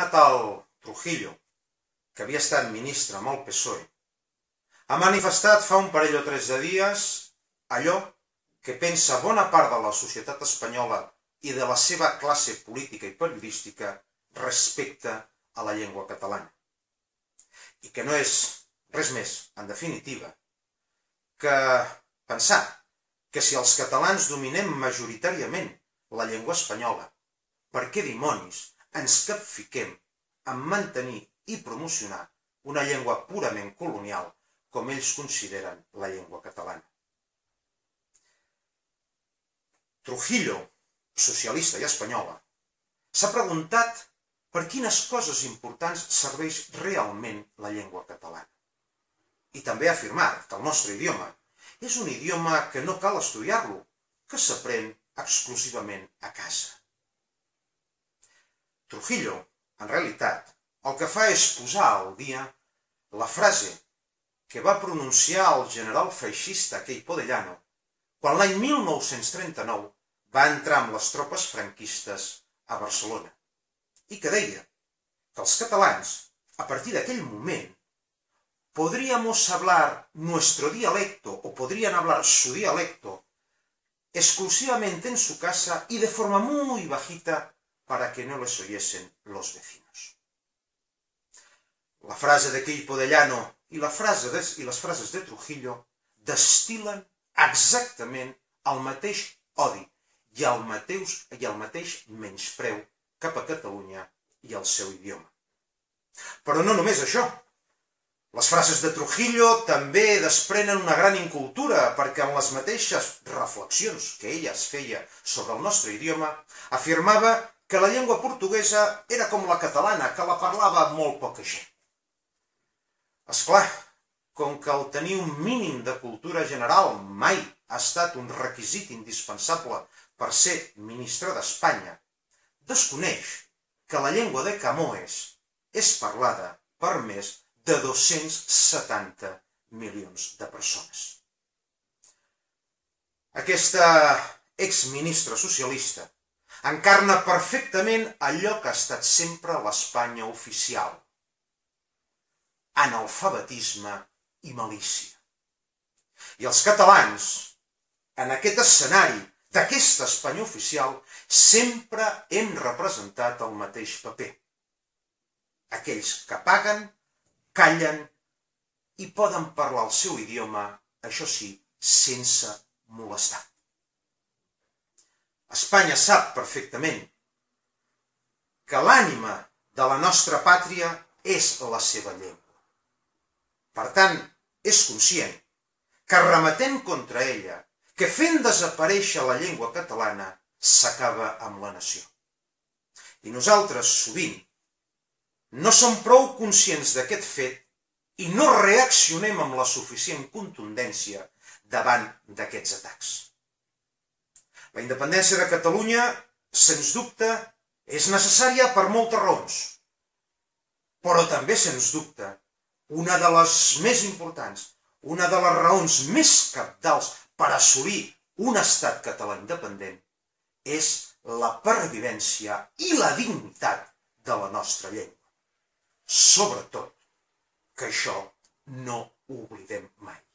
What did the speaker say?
anomenat el Trujillo, que havia estat ministre amb el PSOE, ha manifestat fa un parell o 3 de dies allò que pensa bona part de la societat espanyola i de la seva classe política i periodística respecte a la llengua catalana. I que no és res més, en definitiva, que pensar que si els catalans dominem majoritàriament la llengua espanyola, per què dimonis ens capfiquem en mantenir i promocionar una llengua purament colonial com ells consideren la llengua catalana? Trujillo, socialista i espanyola, s'ha preguntat per quines coses importants serveix realment la llengua catalana. I també ha afirmat que el nostre idioma és un idioma que no cal estudiar-lo, que s'aprèn exclusivament a casa. Trujillo, en realitat, el que fa és posar al dia la frase que va pronunciar el general feixista Queipo de Llano quan l'any 1939 va entrar amb les tropes franquistes a Barcelona i que deia que els catalans, a partir d'aquell moment, podríamos hablar nuestro dialecto o podrían hablar su dialecto exclusivamente en su casa y de forma muy bajita para que no les oyesen los vecinos. La frase de Queipo de Llano i les frases de Trujillo destil·len exactament el mateix odi i el mateix menyspreu cap a Catalunya i el seu idioma. Però no només això. Les frases de Trujillo també desprenen una gran incultura, perquè en les mateixes reflexions que ella es feia sobre el nostre idioma, afirmava que la llengua portuguesa era com la catalana, que la parlava molt poca gent. Esclar, com que el tenir un mínim de cultura general mai ha estat un requisit indispensable per ser ministre d'Espanya, desconeix que la llengua de Camões és parlada per més de 270 milions de persones. Aquesta exministra socialista encarna perfectament allò que ha estat sempre l'Espanya oficial: analfabetisme i malícia. I els catalans, en aquest escenari d'aquesta Espanya oficial, sempre hem representat el mateix paper. Aquells que paguen, callen i poden parlar el seu idioma, això sí, sense molestar. Espanya sap perfectament que l'ànima de la nostra pàtria és la seva llengua. Per tant, és conscient que remetent contra ella, que fent desaparèixer la llengua catalana, s'acaba amb la nació. I nosaltres, sovint, no som prou conscients d'aquest fet i no reaccionem amb la suficient contundència davant d'aquests atacs. La independència de Catalunya, sens dubte, és necessària per moltes raons, però també, sens dubte, una de les més importants, una de les raons més cabdals per assolir un estat català independent és la pervivència i la dignitat de la nostra llengua. Sobretot, que això no ho oblidem mai.